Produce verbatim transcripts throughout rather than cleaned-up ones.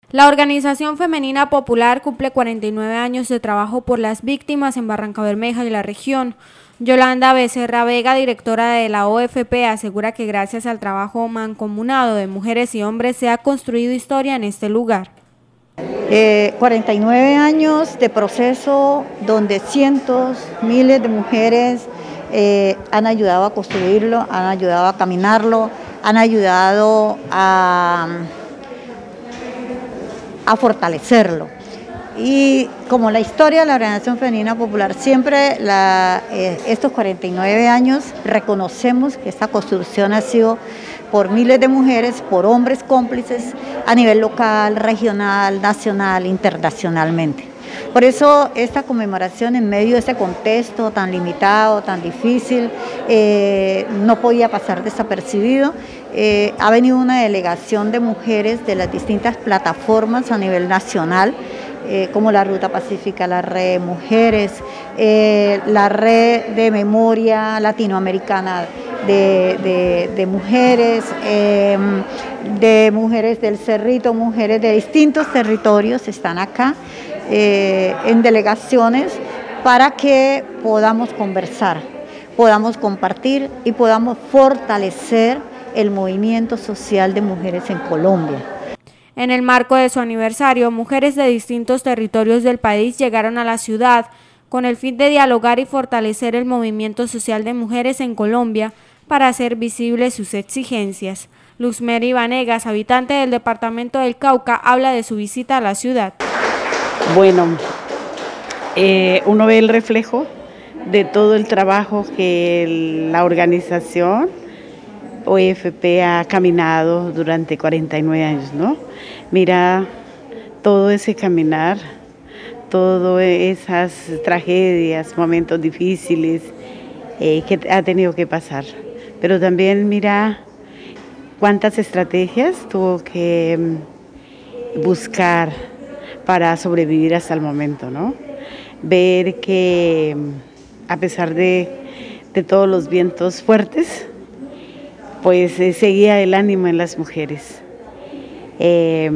La Organización Femenina Popular cumple cuarenta y nueve años de trabajo por las víctimas en Barrancabermeja y la región. Yolanda Becerra Vega, directora de la O F P, asegura que gracias al trabajo mancomunado de mujeres y hombres se ha construido historia en este lugar. Eh, cuarenta y nueve años de proceso donde cientos, miles de mujeres eh, han ayudado a construirlo, han ayudado a caminarlo, han ayudado a, a fortalecerlo. Y como la historia de la Organización Femenina Popular, siempre la, eh, estos cuarenta y nueve años reconocemos que esta construcción ha sido por miles de mujeres, por hombres cómplices a nivel local, regional, nacional, internacionalmente. Por eso esta conmemoración en medio de ese contexto tan limitado, tan difícil, eh, no podía pasar desapercibido. Eh, ha venido una delegación de mujeres de las distintas plataformas a nivel nacional, Eh, como la Ruta Pacífica, la Red de Mujeres, eh, la Red de Memoria Latinoamericana de, de, de Mujeres, eh, de Mujeres del Cerrito, mujeres de distintos territorios están acá eh, en delegaciones para que podamos conversar, podamos compartir y podamos fortalecer el movimiento social de mujeres en Colombia. En el marco de su aniversario, mujeres de distintos territorios del país llegaron a la ciudad con el fin de dialogar y fortalecer el movimiento social de mujeres en Colombia para hacer visibles sus exigencias. Luzmeri Vanegas, habitante del departamento del Cauca, habla de su visita a la ciudad. Bueno, eh, uno ve el reflejo de todo el trabajo que la organización O F P ha caminado durante cuarenta y nueve años, ¿no? Mira todo ese caminar, todas esas tragedias, momentos difíciles eh, que ha tenido que pasar. Pero también mira cuántas estrategias tuvo que buscar para sobrevivir hasta el momento, ¿no? Ver que a pesar de, de todos los vientos fuertes, pues eh, seguía el ánimo en las mujeres. Eh,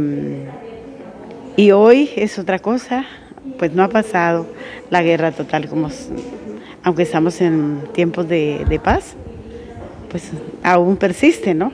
y hoy es otra cosa, pues no ha pasado la guerra total, como aunque estamos en tiempos de, de paz, pues aún persiste, ¿no?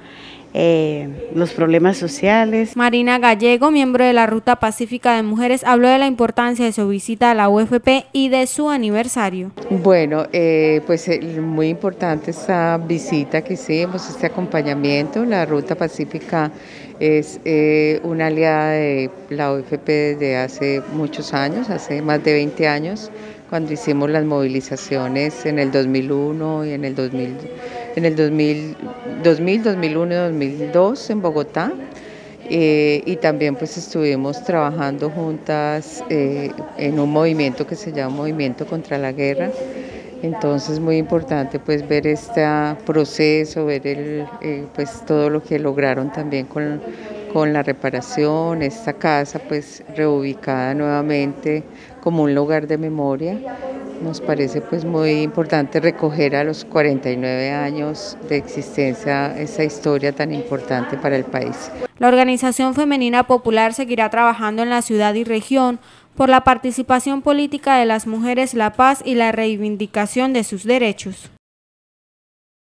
Eh, los problemas sociales. Marina Gallego, miembro de la Ruta Pacífica de Mujeres, habló de la importancia de su visita a la O F P y de su aniversario. Bueno, eh, pues eh, muy importante esta visita que hicimos, este acompañamiento. La Ruta Pacífica es eh, una aliada de la O F P desde hace muchos años, hace más de veinte años, cuando hicimos las movilizaciones en el dos mil uno y en el dos mil, en el dos mil, dos mil, dos mil uno y dos mil dos en Bogotá. Eh, y también pues estuvimos trabajando juntas eh, en un movimiento que se llama Movimiento contra la Guerra. Entonces muy importante pues ver este proceso, ver el, eh, pues todo lo que lograron también con, con la reparación, esta casa pues reubicada nuevamente como un lugar de memoria. Nos parece pues muy importante recoger a los cuarenta y nueve años de existencia esa historia tan importante para el país. La Organización Femenina Popular seguirá trabajando en la ciudad y región por la participación política de las mujeres, la paz y la reivindicación de sus derechos.